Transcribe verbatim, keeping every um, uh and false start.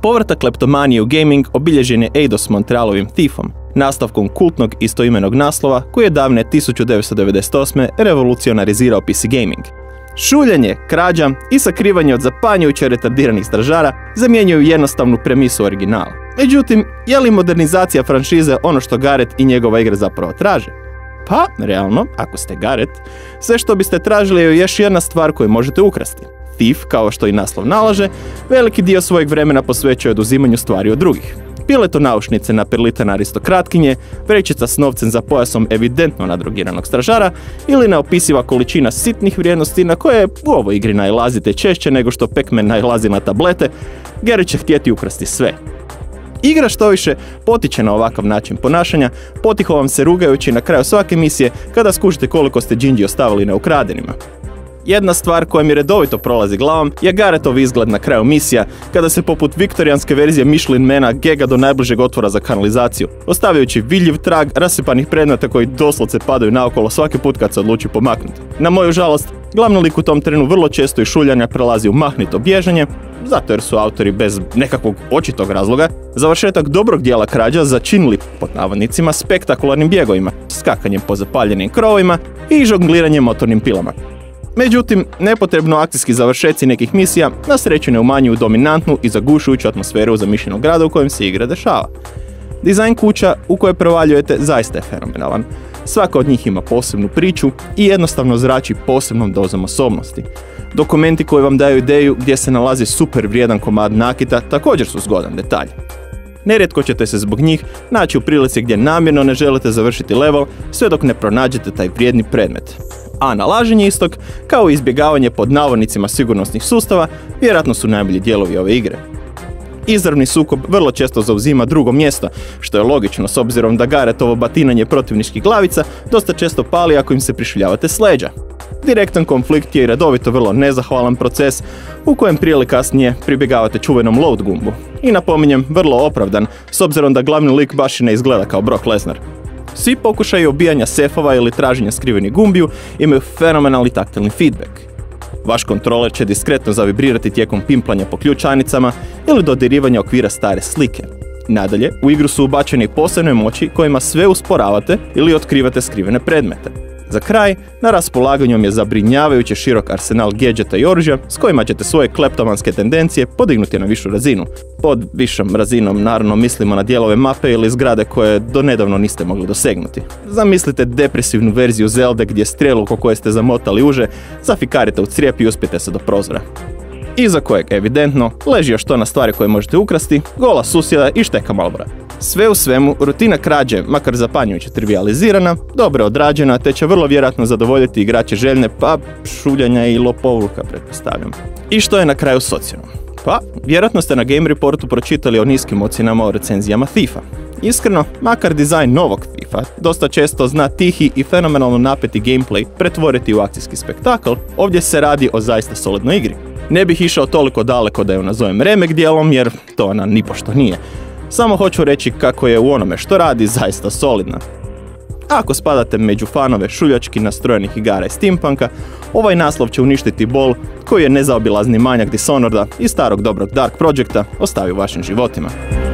Povratak kleptomanije u gaming obilježen je Eidos Montrealovim Thiefom, nastavkom kultnog istoimenog naslova koji je davne tisuću devetsto devedeset osme revolucionarizirao P C gaming. Šuljanje, krađa i sakrivanje od zapanjujuće retardiranih stražara zamjenjuju jednostavnu premisu originala. Međutim, je li modernizacija franšize ono što Gareth i njegova igra zapravo traže? Pa, realno, ako ste Gareth, sve što biste tražili je još jedna stvar koju možete ukrasti. Thief, kao što i naslov nalaže, veliki dio svojeg vremena posvećuje oduzimanju stvari od drugih. Bile to naušnice naperlitane aristokratkinje, vrećica s novcem za pojasom evidentno nadrogiranog stražara ili neopisiva količina sitnih vrijednosti na koje u ovoj igri nailazite češće nego što Pac-Man nailazi na tablete. Gareth će htjeti ukrasti sve. Igra štoviše potiče na ovakav način ponašanja, potiho vam se rugajući na kraju svake misije kada skužite koliko ste džinđi ostavili neukradenima. Jedna stvar koja mi redovito prolazi glavom je Garethov izgled na kraju misija, kada se poput viktorijanske verzije Michelin Mana gega do najbližeg otvora za kanalizaciju, ostavljajući vidljiv trag rasipanih predmeta koji doslovce padaju naokolo svaki put kad se odluči pomaknuti. Na moju žalost, glavni lik u tom trenu vrlo često iz šuljanja prelazi u mahnito bježanje, zato jer su autori bez nekakvog očitog razloga završetak dobrog dijela krađa začinili, pod navodnicima, spektakularnim bjegovima, skakanjem po zapaljenim krovovima i žongliranjem motornim pilama. Međutim, nepotrebno akcijski završeci nekih misija na sreću ne umanjuju dominantnu i zagušujuću atmosferu zamišljenog grada u kojem se igra dešava. Dizajn kuća u kojoj provaljujete zaista je fenomenalan. Svaka od njih ima posebnu priču i jednostavno zrači posebnom dozom osobnosti. Dokumenti koji vam daju ideju gdje se nalazi super vrijedan komad nakita također su zgodan detalj. Nerijetko ćete se zbog njih naći u prilici gdje namjerno ne želite završiti level sve dok ne pronađete taj vrijedni predmet. A nalaženje istog, kao i izbjegavanje pod navodnicima sigurnosnih sustava, vjerojatno su najbolji dijelovi ove igre. Izravni sukob vrlo često zauzima drugo mjesto, što je logično s obzirom da Garetovo batinanje protivničkih glavica dosta često pali ako im se prišljavate s leđa. Direktan konflikt je i redovito vrlo nezahvalan proces u kojem prije ili kasnije pribjegavate čuvenom load gumbu. I napominjem, vrlo opravdan, s obzirom da glavni lik baš i ne izgleda kao Brock Lesnar. Svi pokušaji obijanja sefova ili traženja skrivenih gumbiju imaju fenomenalni taktilni feedback. Vaš kontroler će diskretno zavibrirati tijekom pimplanja po ključanicama ili dodirivanja okvira stare slike. Nadalje, u igru su ubačeni posebne moći kojima sve usporavate ili otkrivate skrivene predmete. Za kraj, na raspolaganju vam je zabrinjavajuće širok arsenal gadgeta i oružja s kojima ćete svoje kleptomanske tendencije podignuti na višu razinu. Pod višom razinom naravno mislimo na dijelove mape ili zgrade koje do nedavno niste mogli dosegnuti. Zamislite depresivnu verziju Zelde gdje strelu oko koje ste zamotali uže zafikarite u crijep i uspijete se do prozora. Iza kojeg, evidentno, leži još tona stvari koje možete ukrasti, gola susjeda i šteka Marlbora. Sve u svemu, rutina krađe, makar zapanjujuće trivializirana, dobro odrađena, te će vrlo vjerojatno zadovoljiti igrače željne, pa šuljanja i lopovluka, pretpostavljam. I što je na kraju s ocjenom? Pa, vjerojatno ste na Game Reportu pročitali o niskim ocjenama o recenzijama Thiefa. Iskreno, makar dizajn novog Thiefa dosta često zna tihi i fenomenalno napeti gameplay pretvoriti u akcijski spektakl, ovdje se radi o zaista solidnoj igri. Ne bih išao toliko daleko da ju nazovem remek dijelom, jer to ona nipošto nije. Samo hoću reći kako je u onome što radi zaista solidna. Ako spadate među fanove šuljački nastrojenih igara i steampunka, ovaj naslov će uništiti bol koji je nezaobilazni manjak Dishonored-a i starog dobrog Dark Projecta ostavi u vašim životima.